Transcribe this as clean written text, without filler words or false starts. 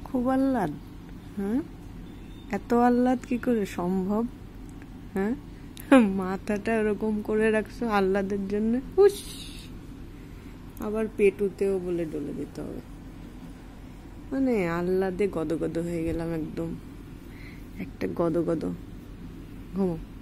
খুব আহ্লাদ। হ্যাঁ, এত আহ্লাদ কি করে সম্ভব? হ্যাঁ, মাথাটা ওরকম করে রাখছো আহ্লাদের জন্য। উস, আবার পেটুতেও বলে ডলে দিতে হবে। মানে আহ্লাদে গদগদ হয়ে গেলাম একদম, একটা গদগদ। ঘুমো।